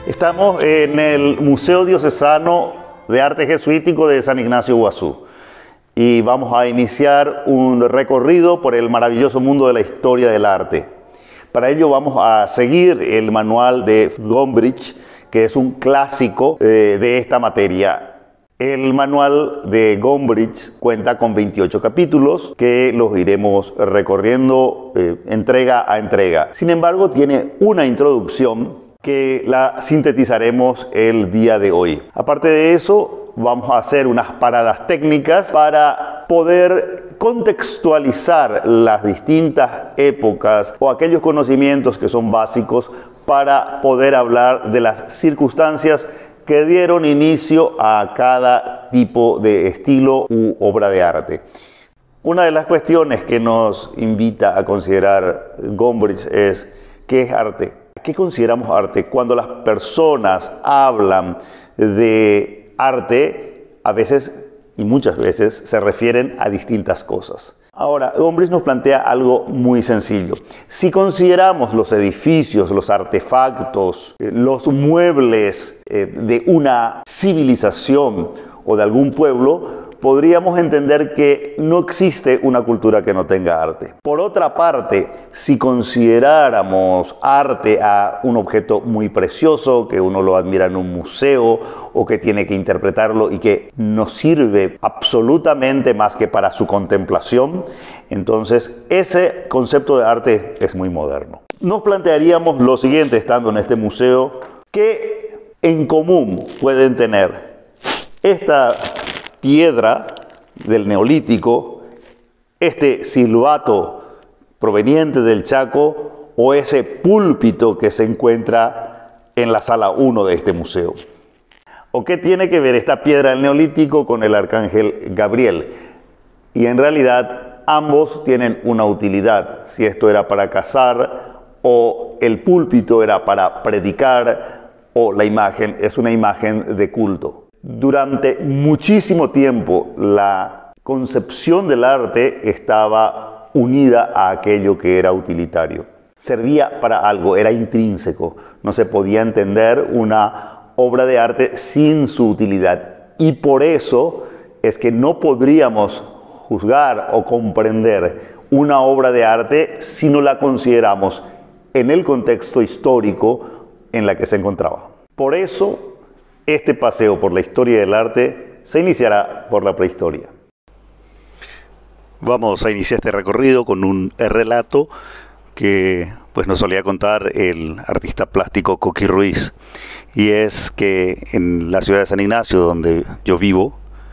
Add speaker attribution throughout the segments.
Speaker 1: Estamos en el Museo Diocesano de Arte Jesuítico de San Ignacio Iguazú y vamos a iniciar un recorrido por el maravilloso mundo de la historia del arte. Para ello vamos a seguir el manual de Gombrich, que es un clásico de esta materia. El manual de Gombrich cuenta con 28 capítulos que los iremos recorriendo entrega a entrega. Sin embargo, tiene una introducción que la sintetizaremos el día de hoy. Aparte de eso, vamos a hacer unas paradas técnicas para poder contextualizar las distintas épocas o aquellos conocimientos que son básicos para poder hablar de las circunstancias que dieron inicio a cada tipo de estilo u obra de arte. Una de las cuestiones que nos invita a considerar Gombrich es ¿qué es arte? ¿Qué consideramos arte? Cuando las personas hablan de arte, a veces y muchas veces se refieren a distintas cosas. Ahora, Gombrich nos plantea algo muy sencillo. Si consideramos los edificios, los artefactos, los muebles de una civilización o de algún pueblo, podríamos entender que no existe una cultura que no tenga arte. Por otra parte, si consideráramos arte a un objeto muy precioso, que uno lo admira en un museo o que tiene que interpretarlo y que no sirve absolutamente más que para su contemplación, entonces ese concepto de arte es muy moderno. Nos plantearíamos lo siguiente estando en este museo: ¿qué en común pueden tener esta piedra del Neolítico, este silbato proveniente del Chaco o ese púlpito que se encuentra en la sala 1 de este museo? ¿O qué tiene que ver esta piedra del Neolítico con el arcángel Gabriel? Y en realidad ambos tienen una utilidad. Si esto era para cazar o el púlpito era para predicar o la imagen es una imagen de culto. Durante muchísimo tiempo la concepción del arte estaba unida a aquello que era utilitario. Servía para algo, era intrínseco. No se podía entender una obra de arte sin su utilidad. Y por eso es que no podríamos juzgar o comprender una obra de arte si no la consideramos en el contexto histórico en la que se encontraba. Por eso este paseo por la historia del arte se iniciará por la prehistoria. Vamos a iniciar este recorrido con un relato que nos solía contar el artista plástico Coqui Ruiz. Y es que en la ciudad de San Ignacio, donde yo vivo,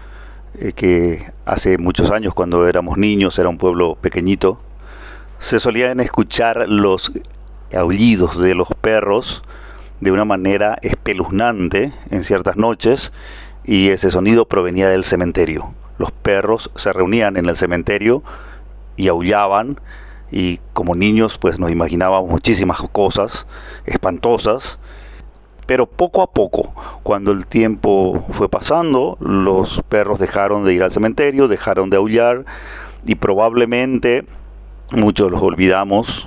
Speaker 1: que hace muchos años cuando éramos niños, era un pueblo pequeñito, se solían escuchar los aullidos de los perros de una manera espeluznante en ciertas noches, y ese sonido provenía del cementerio. Los perros se reunían en el cementerio y aullaban, y como niños nos imaginábamos muchísimas cosas espantosas. Pero poco a poco, cuando el tiempo fue pasando, los perros dejaron de ir al cementerio, dejaron de aullar, y probablemente muchos los olvidamos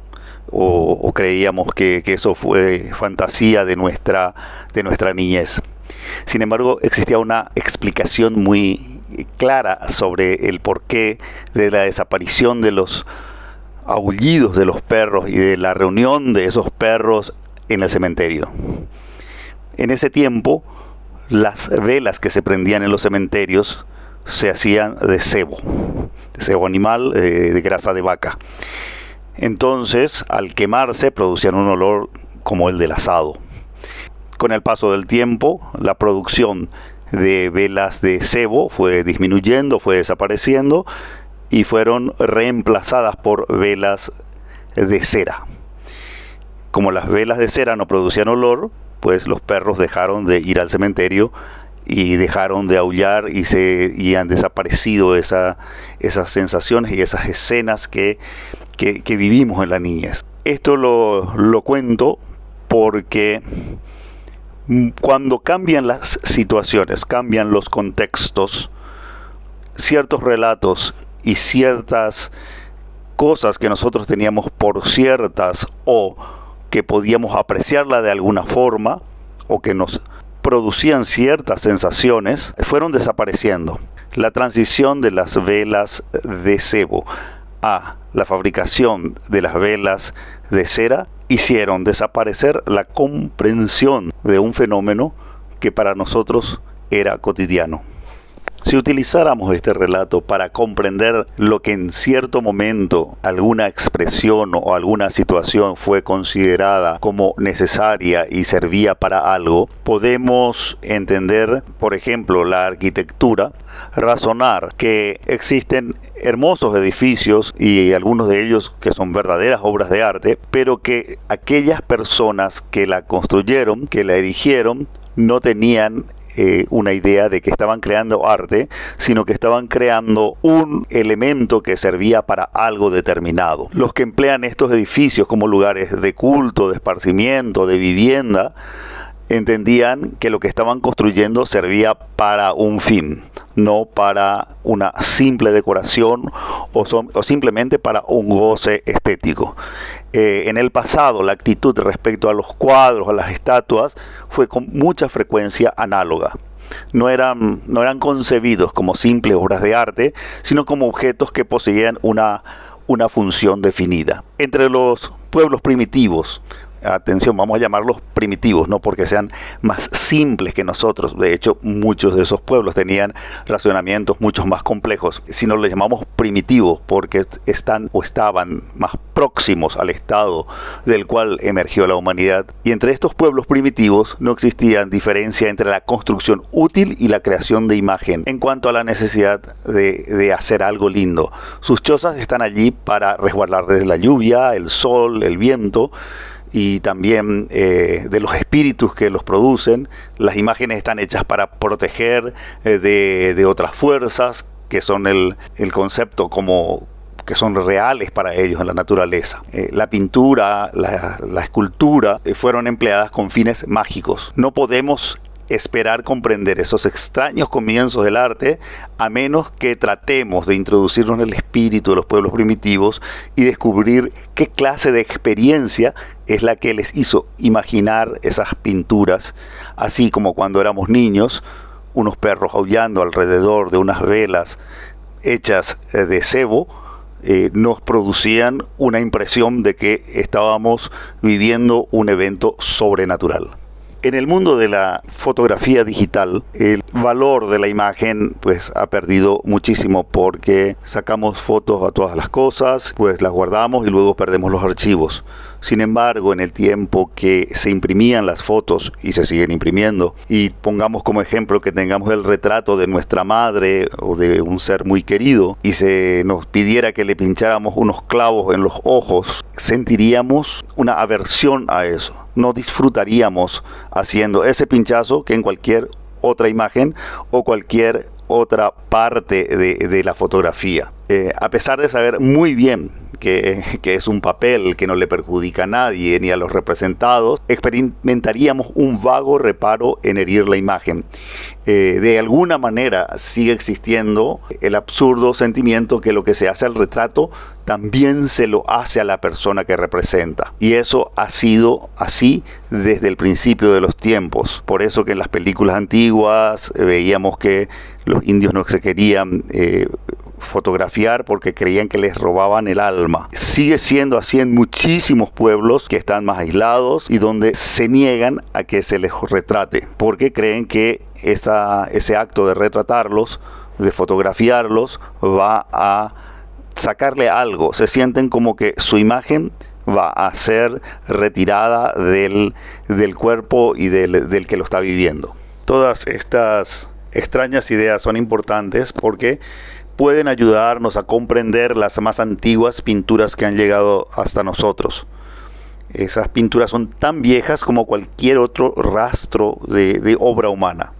Speaker 1: o creíamos que eso fue fantasía de nuestra niñez. Sin embargo, existía una explicación muy clara sobre el porqué de la desaparición de los aullidos de los perros y de la reunión de esos perros en el cementerio. En ese tiempo, las velas que se prendían en los cementerios se hacían de cebo animal, de grasa de vaca. Entonces, al quemarse, producían un olor como el del asado. Con el paso del tiempo, la producción de velas de cebo fue disminuyendo, fue desapareciendo, y fueron reemplazadas por velas de cera. Como las velas de cera no producían olor, los perros dejaron de ir al cementerio y dejaron de aullar, y han desaparecido esas sensaciones y esas escenas que vivimos en la niñez. Esto lo cuento porque cuando cambian las situaciones, cambian los contextos, ciertos relatos y ciertas cosas que nosotros teníamos por ciertas o que podíamos apreciarla de alguna forma, o que nos producían ciertas sensaciones fueron desapareciendo. La transición de las velas de sebo a la fabricación de las velas de cera hicieron desaparecer la comprensión de un fenómeno que para nosotros era cotidiano. Si utilizáramos este relato para comprender lo que en cierto momento alguna expresión o alguna situación fue considerada como necesaria y servía para algo, podemos entender, por ejemplo, la arquitectura, razonar que existen hermosos edificios y algunos de ellos que son verdaderas obras de arte, pero que aquellas personas que la construyeron, que la erigieron, no tenían una idea de que estaban creando arte, sino que estaban creando un elemento que servía para algo determinado. Los que emplean estos edificios como lugares de culto, de esparcimiento, de vivienda, entendían que lo que estaban construyendo servía para un fin, no para una simple decoración o simplemente para un goce estético. En el pasado, la actitud respecto a los cuadros, a las estatuas, fue con mucha frecuencia análoga. No eran concebidos como simples obras de arte, sino como objetos que poseían una función definida. Entre los pueblos primitivos, atención, vamos a llamarlos primitivos, no porque sean más simples que nosotros. De hecho, muchos de esos pueblos tenían racionamientos mucho más complejos, sino los llamamos primitivos porque estaban más próximos al estado del cual emergió la humanidad. Y entre estos pueblos primitivos no existía diferencia entre la construcción útil y la creación de imagen en cuanto a la necesidad de hacer algo lindo. Sus chozas están allí para resguardar de la lluvia, el sol, el viento, y también de los espíritus que los producen. Las imágenes están hechas para proteger de otras fuerzas que son el concepto como que son reales para ellos en la naturaleza. La pintura, la escultura fueron empleadas con fines mágicos. No podemos esperar comprender esos extraños comienzos del arte a menos que tratemos de introducirnos en el espíritu de los pueblos primitivos y descubrir qué clase de experiencia es la que les hizo imaginar esas pinturas, así como cuando éramos niños, unos perros aullando alrededor de unas velas hechas de sebo nos producían una impresión de que estábamos viviendo un evento sobrenatural. En el mundo de la fotografía digital, el valor de la imagen pues ha perdido muchísimo porque sacamos fotos a todas las cosas, pues las guardamos y luego perdemos los archivos. Sin embargo, en el tiempo que se imprimían las fotos y se siguen imprimiendo, y pongamos como ejemplo que tengamos el retrato de nuestra madre o de un ser muy querido y se nos pidiera que le pincháramos unos clavos en los ojos, sentiríamos una aversión a eso. No disfrutaríamos haciendo ese pinchazo que en cualquier otra imagen o cualquier otra parte de la fotografía. A pesar de saber muy bien que es un papel que no le perjudica a nadie ni a los representados, experimentaríamos un vago reparo en herir la imagen. De alguna manera sigue existiendo el absurdo sentimiento que lo que se hace al retrato también se lo hace a la persona que representa. Y eso ha sido así desde el principio de los tiempos. Por eso que en las películas antiguas veíamos que los indios no se querían fotografiar porque creían que les robaban el alma. Sigue siendo así en muchísimos pueblos que están más aislados y donde se niegan a que se les retrate porque creen que ese acto de retratarlos, de fotografiarlos, va a sacarle algo. Se sienten como que su imagen va a ser retirada del cuerpo y del que lo está viviendo. Todas estas extrañas ideas son importantes porque pueden ayudarnos a comprender las más antiguas pinturas que han llegado hasta nosotros. Esas pinturas son tan viejas como cualquier otro rastro de obra humana.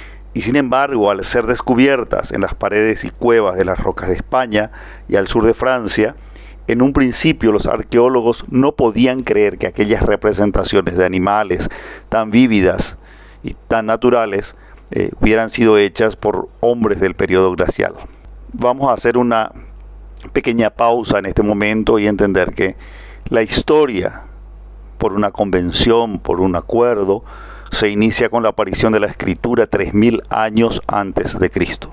Speaker 1: Y sin embargo, al ser descubiertas en las paredes y cuevas de las rocas de España y al sur de Francia, en un principio los arqueólogos no podían creer que aquellas representaciones de animales tan vívidas y tan naturales hubieran sido hechas por hombres del periodo glacial. Vamos a hacer una pequeña pausa en este momento y entender que la historia, por una convención, por un acuerdo, se inicia con la aparición de la escritura 3000 años antes de Cristo.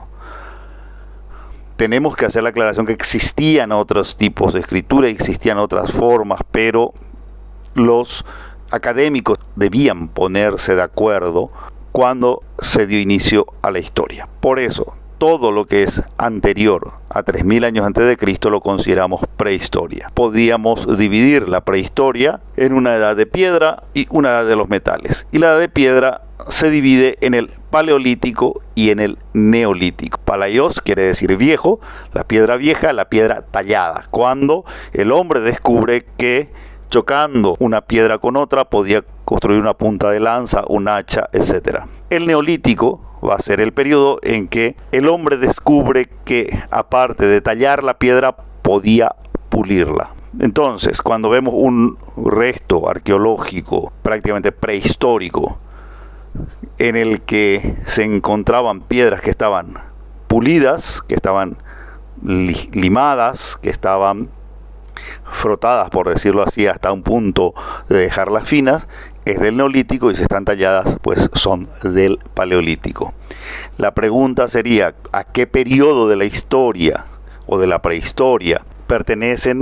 Speaker 1: Tenemos que hacer la aclaración que existían otros tipos de escritura, existían otras formas, pero los académicos debían ponerse de acuerdo cuando se dio inicio a la historia. Por eso, todo lo que es anterior a 3000 años antes de Cristo lo consideramos prehistoria. Podríamos dividir la prehistoria en una edad de piedra y una edad de los metales. Y la edad de piedra se divide en el paleolítico y en el neolítico. Palaios quiere decir viejo, la piedra vieja, la piedra tallada. Cuando el hombre descubre que chocando una piedra con otra podía construir una punta de lanza, un hacha, etc. El neolítico va a ser el periodo en que el hombre descubre que aparte de tallar la piedra podía pulirla. Entonces, cuando vemos un resto arqueológico prácticamente prehistórico en el que se encontraban piedras que estaban pulidas, que estaban limadas, que estaban frotadas, por decirlo así, hasta un punto de dejarlas finas, es del neolítico, y si están talladas, pues son del paleolítico. La pregunta sería, ¿a qué periodo de la historia o de la prehistoria pertenecen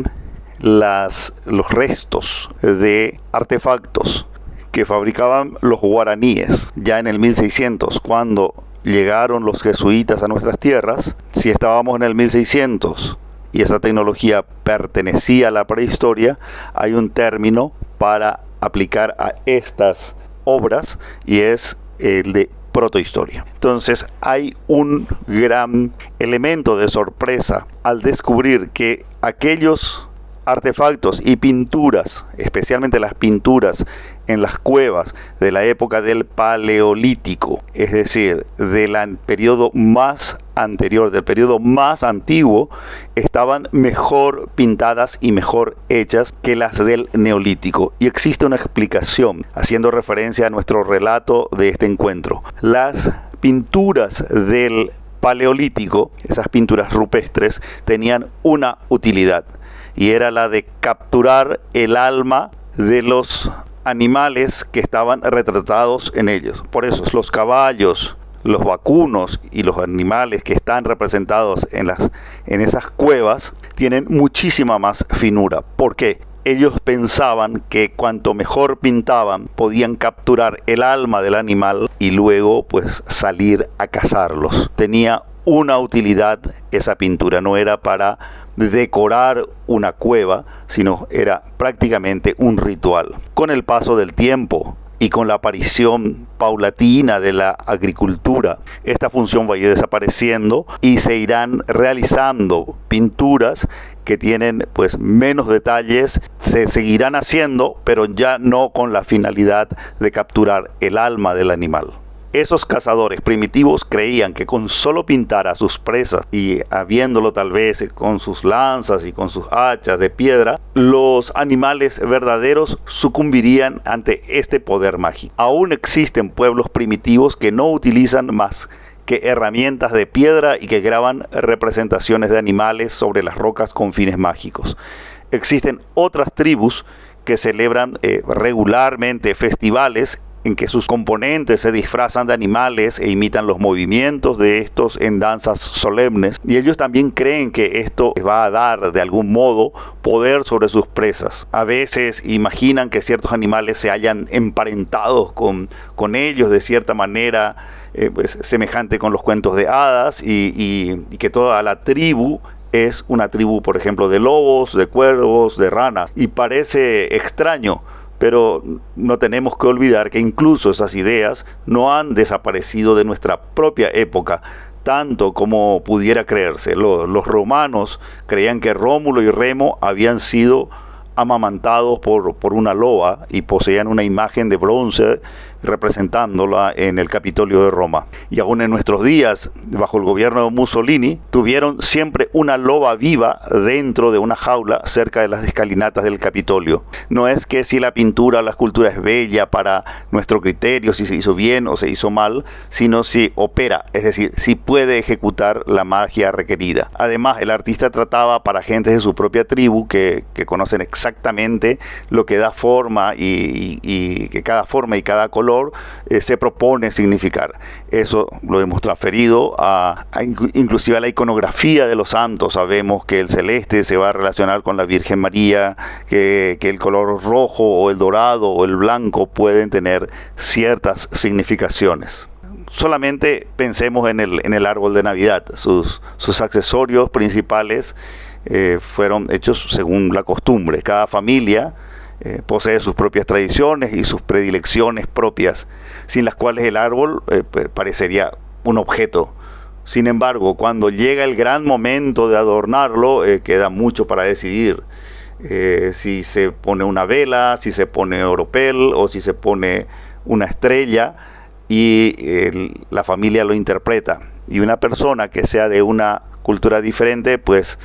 Speaker 1: los restos de artefactos que fabricaban los guaraníes ya en el 1600, cuando llegaron los jesuitas a nuestras tierras? Si estábamos en el 1600 y esa tecnología pertenecía a la prehistoria, hay un término para aplicar a estas obras y es el de protohistoria. Entonces hay un gran elemento de sorpresa al descubrir que aquellos artefactos y pinturas, especialmente las pinturas en las cuevas de la época del Paleolítico, es decir, del periodo más anterior, del periodo más antiguo, estaban mejor pintadas y mejor hechas que las del Neolítico. Y existe una explicación, haciendo referencia a nuestro relato de este encuentro. Las pinturas del Paleolítico, esas pinturas rupestres, tenían una utilidad, y era la de capturar el alma de los animales que estaban retratados en ellos. Por eso los caballos, los vacunos y los animales que están representados en esas cuevas tienen muchísima más finura. ¿Por qué? Ellos pensaban que cuanto mejor pintaban podían capturar el alma del animal y luego pues salir a cazarlos. Tenía una utilidad esa pintura, no era para decorar una cueva, sino era prácticamente un ritual. Con el paso del tiempo y con la aparición paulatina de la agricultura, esta función va a ir desapareciendo y se irán realizando pinturas que tienen pues menos detalles, se seguirán haciendo, pero ya no con la finalidad de capturar el alma del animal. Esos cazadores primitivos creían que con solo pintar a sus presas y habiéndolo tal vez con sus lanzas y con sus hachas de piedra, los animales verdaderos sucumbirían ante este poder mágico. Aún existen pueblos primitivos que no utilizan más que herramientas de piedra y que graban representaciones de animales sobre las rocas con fines mágicos. Existen otras tribus que celebran regularmente festivales en que sus componentes se disfrazan de animales e imitan los movimientos de estos en danzas solemnes, y ellos también creen que esto va a dar de algún modo poder sobre sus presas. A veces imaginan que ciertos animales se hayan emparentado con ellos de cierta manera, pues, semejante con los cuentos de hadas, y que toda la tribu es una tribu, por ejemplo, de lobos, de cuervos, de ranas, y parece extraño. Pero no tenemos que olvidar que incluso esas ideas no han desaparecido de nuestra propia época, tanto como pudiera creerse. Los romanos creían que Rómulo y Remo habían sido amamantados por una loba y poseían una imagen de bronce representándola en el Capitolio de Roma. Y aún en nuestros días, bajo el gobierno de Mussolini, tuvieron siempre una loba viva dentro de una jaula cerca de las escalinatas del Capitolio. No es que si la pintura o la escultura es bella para nuestro criterio, si se hizo bien o se hizo mal, sino si opera, es decir, si puede ejecutar la magia requerida. Además, el artista trataba para gentes de su propia tribu que conocen exactamente exactamente lo que da forma y que cada forma y cada color se propone significar. Eso lo hemos transferido inclusive a la iconografía de los santos. Sabemos que el celeste se va a relacionar con la Virgen María, que el color rojo o el dorado o el blanco pueden tener ciertas significaciones. Solamente pensemos en el árbol de Navidad. Sus accesorios principales fueron hechos según la costumbre. Cada familia posee sus propias tradiciones y sus predilecciones propias, sin las cuales el árbol parecería un objeto. Sin embargo, cuando llega el gran momento de adornarlo, queda mucho para decidir. Si se pone una vela, si se pone oropel o si se pone una estrella, y la familia lo interpreta. Y una persona que sea de una cultura diferente, pues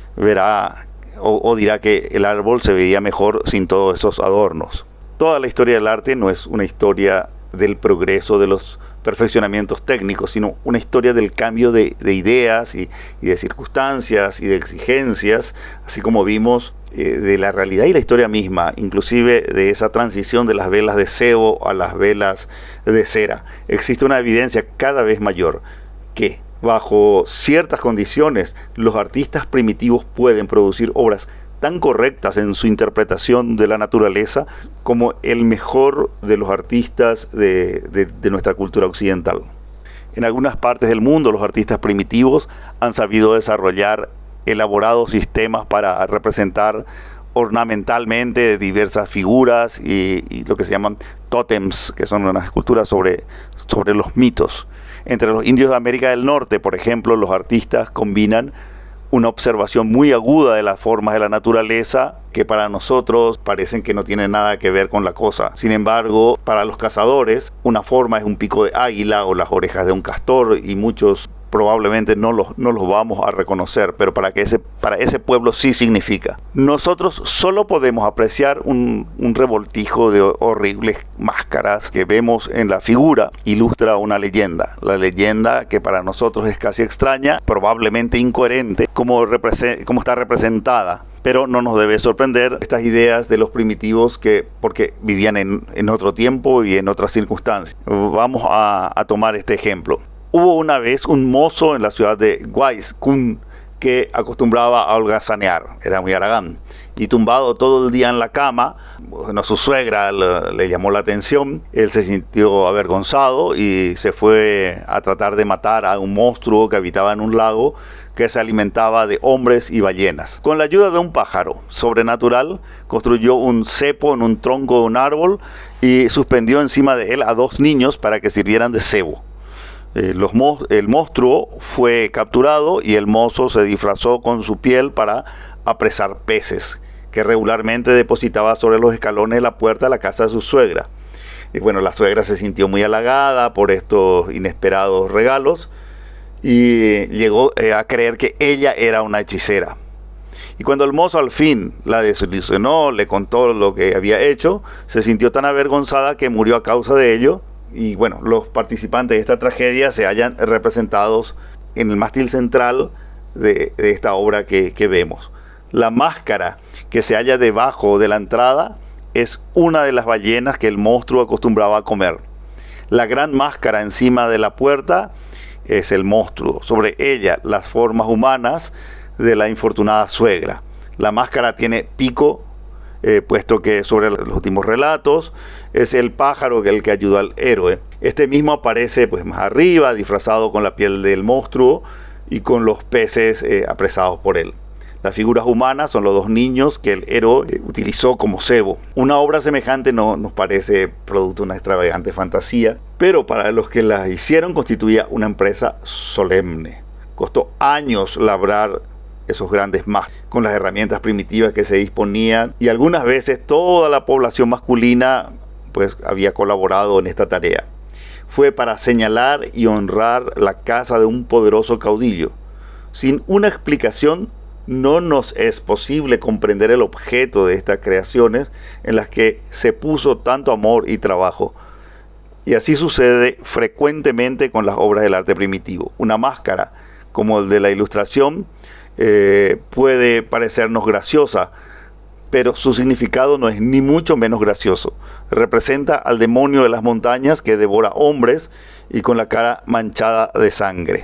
Speaker 1: verá o dirá que el árbol se veía mejor sin todos esos adornos. Toda la historia del arte no es una historia del progreso, de los perfeccionamientos técnicos, sino una historia del cambio de ideas y de circunstancias y de exigencias, así como vimos de la realidad y la historia misma, inclusive de esa transición de las velas de sebo a las velas de cera. Existe una evidencia cada vez mayor que bajo ciertas condiciones los artistas primitivos pueden producir obras tan correctas en su interpretación de la naturaleza como el mejor de los artistas de nuestra cultura occidental. En algunas partes del mundo los artistas primitivos han sabido desarrollar elaborados sistemas para representar ornamentalmente diversas figuras y lo que se llaman tótems, que son unas esculturas sobre los mitos. Entre los indios de América del Norte, por ejemplo, los artistas combinan una observación muy aguda de las formas de la naturaleza que para nosotros parecen que no tienen nada que ver con la cosa. Sin embargo, para los cazadores, una forma es un pico de águila o las orejas de un castor, y muchos probablemente no los vamos a reconocer, pero para ese pueblo sí significa. Nosotros solo podemos apreciar un revoltijo de horribles máscaras que vemos en la figura. Ilustra una leyenda, la leyenda que para nosotros es casi extraña, probablemente incoherente, como está representada. Pero no nos debe sorprender estas ideas de los primitivos porque vivían en otro tiempo y en otras circunstancias. Vamos a tomar este ejemplo. Hubo una vez un mozo en la ciudad de Guayzcoún que acostumbraba a holgazanear, era muy haragán, y tumbado todo el día en la cama, bueno, su suegra le llamó la atención, él se sintió avergonzado y se fue a tratar de matar a un monstruo que habitaba en un lago que se alimentaba de hombres y ballenas. Con la ayuda de un pájaro sobrenatural, construyó un cepo en un tronco de un árbol y suspendió encima de él a 2 niños para que sirvieran de cebo. El monstruo fue capturado y el mozo se disfrazó con su piel para apresar peces que regularmente depositaba sobre los escalones de la puerta de la casa de su suegra. Y bueno, la suegra se sintió muy halagada por estos inesperados regalos y llegó a creer que ella era una hechicera. Y cuando el mozo al fin la desilusionó, le contó lo que había hecho, se sintió tan avergonzada que murió a causa de ello. Y bueno, los participantes de esta tragedia se hallan representados en el mástil central de esta obra que vemos. La máscara que se halla debajo de la entrada es una de las ballenas que el monstruo acostumbraba a comer. La gran máscara encima de la puerta es el monstruo. Sobre ella las formas humanas de la infortunada suegra. La máscara tiene pico, puesto que sobre los últimos relatos es el pájaro el que ayuda al héroe. Este mismo aparece pues más arriba, disfrazado con la piel del monstruo y con los peces apresados por él. Las figuras humanas son los 2 niños que el héroe utilizó como cebo. Una obra semejante no nos parece producto de una extravagante fantasía, pero para los que la hicieron constituía una empresa solemne. Costó años labrar esos grandes máscaras con las herramientas primitivas que se disponían, y algunas veces toda la población masculina pues había colaborado en esta tarea. Fue para señalar y honrar la casa de un poderoso caudillo. Sin una explicación no nos es posible comprender el objeto de estas creaciones en las que se puso tanto amor y trabajo. Y así sucede frecuentemente con las obras del arte primitivo. Una máscara como el de la ilustración puede parecernos graciosa, pero su significado no es ni mucho menos gracioso. Representa al demonio de las montañas que devora hombres y con la cara manchada de sangre.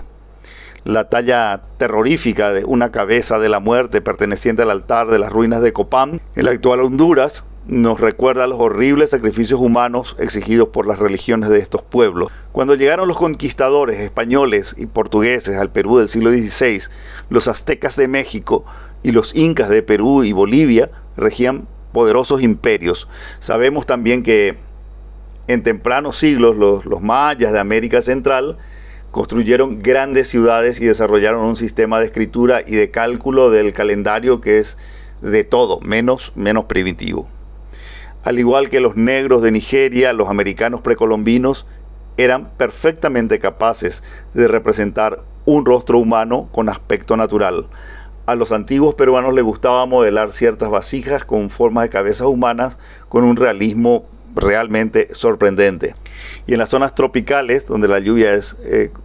Speaker 1: La talla terrorífica de una cabeza de la muerte perteneciente al altar de las ruinas de Copán, en la actual Honduras, nos recuerda los horribles sacrificios humanos exigidos por las religiones de estos pueblos. Cuando llegaron los conquistadores españoles y portugueses al Perú del siglo XVI, los aztecas de México y los incas de Perú y Bolivia regían poderosos imperios. Sabemos también que en tempranos siglos los mayas de América Central construyeron grandes ciudades y desarrollaron un sistema de escritura y de cálculo del calendario que es de todo menos primitivo. Al igual que los negros de Nigeria, los americanos precolombinos eran perfectamente capaces de representar un rostro humano con aspecto natural. A los antiguos peruanos les gustaba modelar ciertas vasijas con formas de cabezas humanas con un realismo realmente sorprendente. Y en las zonas tropicales, donde la lluvia es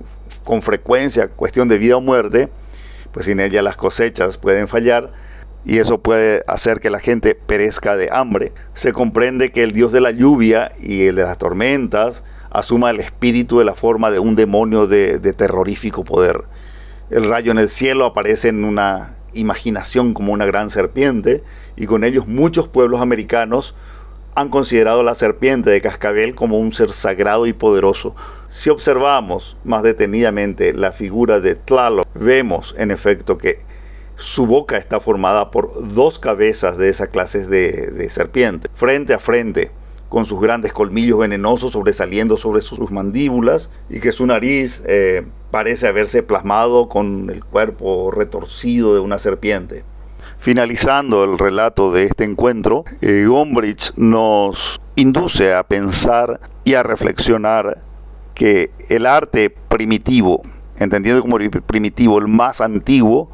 Speaker 1: con frecuencia cuestión de vida o muerte, pues sin ella las cosechas pueden fallar, y eso puede hacer que la gente perezca de hambre. Se comprende que el dios de la lluvia y el de las tormentas asuma el espíritu de la forma de un demonio de terrorífico poder. El rayo en el cielo aparece en una imaginación como una gran serpiente, y con ellos muchos pueblos americanos han considerado la serpiente de cascabel como un ser sagrado y poderoso. Si observamos más detenidamente la figura de Tlaloc, vemos en efecto que su boca está formada por dos cabezas de esa clase de serpiente, frente a frente, con sus grandes colmillos venenosos sobresaliendo sobre sus mandíbulas, y que su nariz parece haberse plasmado con el cuerpo retorcido de una serpiente. Finalizando el relato de este encuentro, Gombrich nos induce a pensar y a reflexionar que el arte primitivo, entendiendo como primitivo el más antiguo,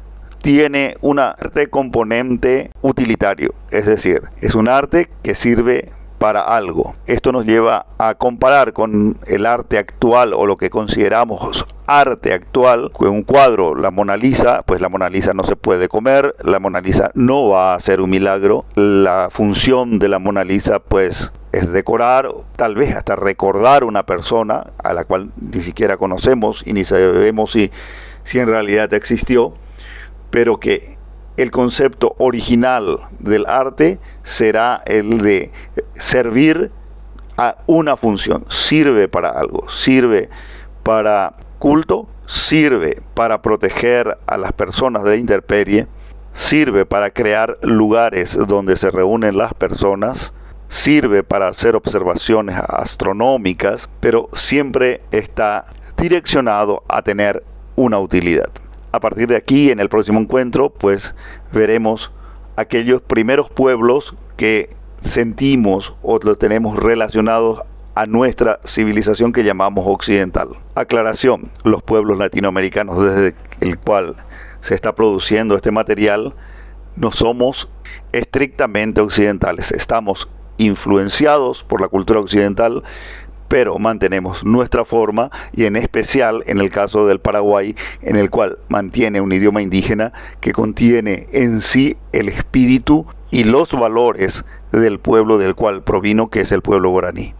Speaker 1: tiene un arte componente utilitario, es decir, es un arte que sirve para algo. Esto nos lleva a comparar con el arte actual, o lo que consideramos arte actual, con un cuadro, la Mona Lisa. Pues la Mona Lisa no se puede comer, la Mona Lisa no va a hacer un milagro. La función de la Mona Lisa pues es decorar, tal vez hasta recordar una persona a la cual ni siquiera conocemos y ni sabemos si en realidad existió, pero que el concepto original del arte será el de servir a una función. Sirve para algo, sirve para culto, sirve para proteger a las personas de la intemperie, sirve para crear lugares donde se reúnen las personas, sirve para hacer observaciones astronómicas, pero siempre está direccionado a tener una utilidad. A partir de aquí, en el próximo encuentro, pues veremos aquellos primeros pueblos que sentimos o los tenemos relacionados a nuestra civilización que llamamos occidental. Aclaración: los pueblos latinoamericanos desde el cual se está produciendo este material no somos estrictamente occidentales. Estamos influenciados por la cultura occidental, pero mantenemos nuestra forma, y en especial en el caso del Paraguay, en el cual mantiene un idioma indígena que contiene en sí el espíritu y los valores del pueblo del cual provino, que es el pueblo guaraní.